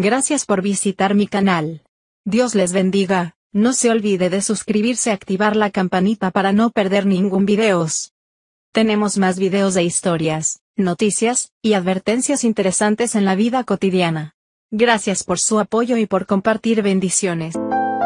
Gracias por visitar mi canal. Dios les bendiga. No se olvide de suscribirse y activar la campanita para no perder ningún videos. Tenemos más videos de historias, noticias, y advertencias interesantes en la vida cotidiana. Gracias por su apoyo y por compartir bendiciones.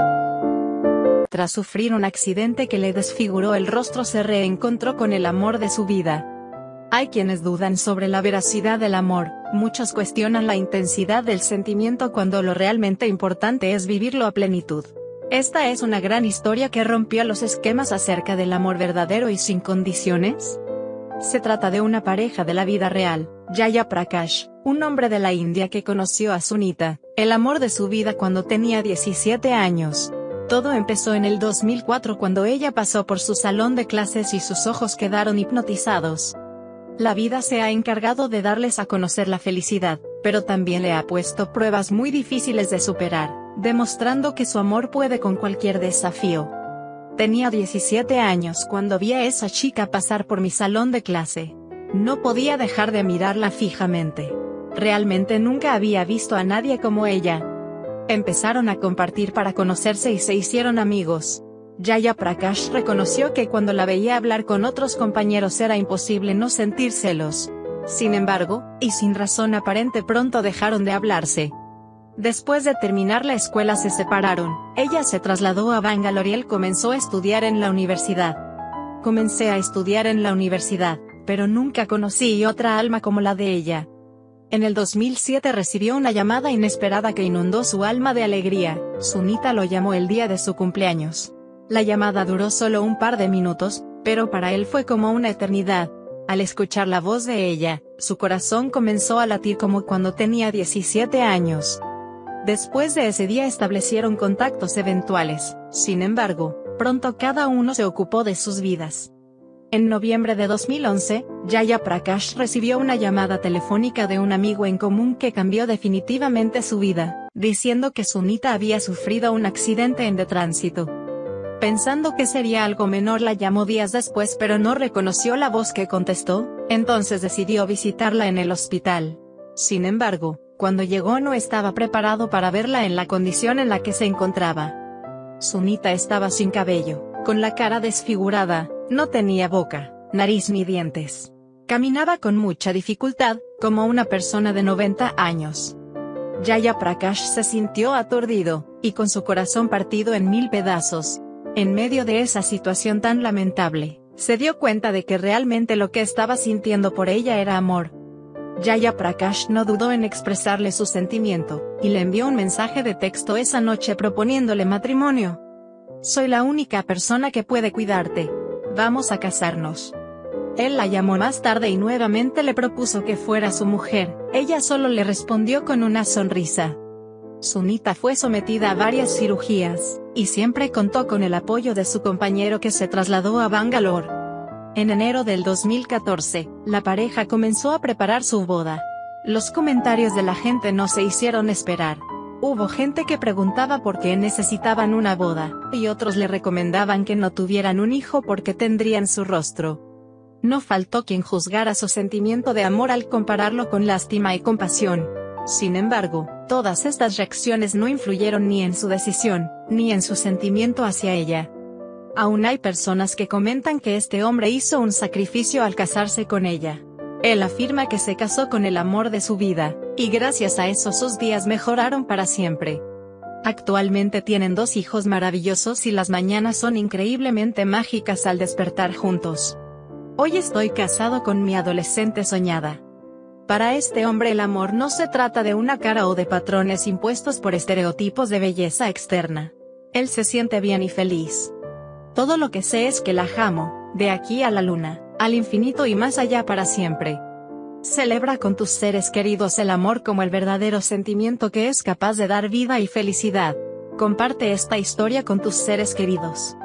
Tras sufrir un accidente que le desfiguró el rostro, se reencontró con el amor de su vida. Hay quienes dudan sobre la veracidad del amor, muchos cuestionan la intensidad del sentimiento cuando lo realmente importante es vivirlo a plenitud. Esta es una gran historia que rompió los esquemas acerca del amor verdadero y sin condiciones. Se trata de una pareja de la vida real, Jaya Prakash, un hombre de la India que conoció a Sunita, el amor de su vida cuando tenía 17 años. Todo empezó en el 2004 cuando ella pasó por su salón de clases y sus ojos quedaron hipnotizados. La vida se ha encargado de darles a conocer la felicidad, pero también le ha puesto pruebas muy difíciles de superar, demostrando que su amor puede con cualquier desafío. Tenía 17 años cuando vi a esa chica pasar por mi salón de clase. No podía dejar de mirarla fijamente. Realmente nunca había visto a nadie como ella. Empezaron a compartir para conocerse y se hicieron amigos. Jaya Prakash reconoció que cuando la veía hablar con otros compañeros era imposible no sentir celos. Sin embargo, y sin razón aparente, pronto dejaron de hablarse. Después de terminar la escuela se separaron, ella se trasladó a Bangalore y él comenzó a estudiar en la universidad. Comencé a estudiar en la universidad, pero nunca conocí otra alma como la de ella. En el 2007 recibió una llamada inesperada que inundó su alma de alegría. Sunita lo llamó el día de su cumpleaños. La llamada duró solo un par de minutos, pero para él fue como una eternidad. Al escuchar la voz de ella, su corazón comenzó a latir como cuando tenía 17 años. Después de ese día establecieron contactos eventuales, sin embargo, pronto cada uno se ocupó de sus vidas. En noviembre de 2011, Jaya Prakash recibió una llamada telefónica de un amigo en común que cambió definitivamente su vida, diciendo que Sunita había sufrido un accidente de tránsito. Pensando que sería algo menor, la llamó días después pero no reconoció la voz que contestó, entonces decidió visitarla en el hospital. Sin embargo, cuando llegó no estaba preparado para verla en la condición en la que se encontraba. Sunita estaba sin cabello, con la cara desfigurada, no tenía boca, nariz ni dientes. Caminaba con mucha dificultad, como una persona de 90 años. Jaya Prakash se sintió aturdido, y con su corazón partido en 1000 pedazos. En medio de esa situación tan lamentable, se dio cuenta de que realmente lo que estaba sintiendo por ella era amor. Jaya Prakash no dudó en expresarle su sentimiento, y le envió un mensaje de texto esa noche proponiéndole matrimonio. «Soy la única persona que puede cuidarte. Vamos a casarnos». Él la llamó más tarde y nuevamente le propuso que fuera su mujer. Ella solo le respondió con una sonrisa. Sunita fue sometida a varias cirugías, y siempre contó con el apoyo de su compañero que se trasladó a Bangalore. En enero del 2014, la pareja comenzó a preparar su boda. Los comentarios de la gente no se hicieron esperar. Hubo gente que preguntaba por qué necesitaban una boda, y otros le recomendaban que no tuvieran un hijo porque tendrían su rostro. No faltó quien juzgara su sentimiento de amor al compararlo con lástima y compasión. Sin embargo, todas estas reacciones no influyeron ni en su decisión, ni en su sentimiento hacia ella. Aún hay personas que comentan que este hombre hizo un sacrificio al casarse con ella. Él afirma que se casó con el amor de su vida, y gracias a eso sus días mejoraron para siempre. Actualmente tienen 2 hijos maravillosos y las mañanas son increíblemente mágicas al despertar juntos. Hoy estoy casado con mi adolescente soñada. Para este hombre el amor no se trata de una cara o de patrones impuestos por estereotipos de belleza externa. Él se siente bien y feliz. Todo lo que sé es que la amo, de aquí a la luna, al infinito y más allá para siempre. Celebra con tus seres queridos el amor como el verdadero sentimiento que es capaz de dar vida y felicidad. Comparte esta historia con tus seres queridos.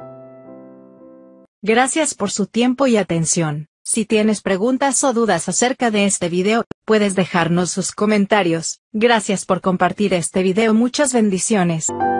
Gracias por su tiempo y atención. Si tienes preguntas o dudas acerca de este video, puedes dejarnos sus comentarios. Gracias por compartir este video. Muchas bendiciones.